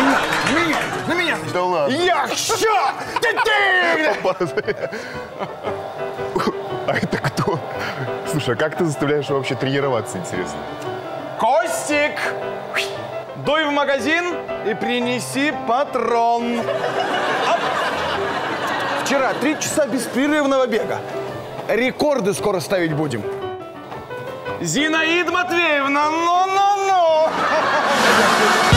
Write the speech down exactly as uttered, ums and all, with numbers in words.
На меня, на меня. Да ладно. Я что? А это кто? Слушай, а как ты заставляешь его вообще тренироваться, интересно? Костик, дуй в магазин и принеси патрон. Оп. Вчера три часа беспрерывного бега. Рекорды скоро ставить будем. Зинаида Матвеевна, ну-ну-ну!